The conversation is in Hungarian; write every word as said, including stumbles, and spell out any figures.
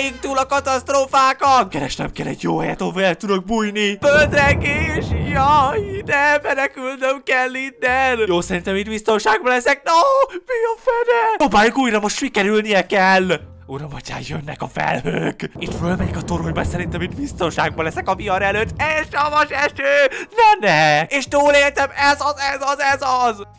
Éljünk túl a katasztrófákat! Keresnem kell egy jó helyet, ahol el tudok bújni. Földrengés! Jaj, de menekülnöm kell innen! Jó, szerintem itt biztonságban leszek. No, mi a fene? Próbáljuk újra, most sikerülnie kell! Uram, atyám, jönnek a felhők! Itt fölmegyek a toronyba, szerintem itt biztonságban leszek a vihar előtt. És savas eső! Ne, ne! És túléltem, ez az, ez az, ez az!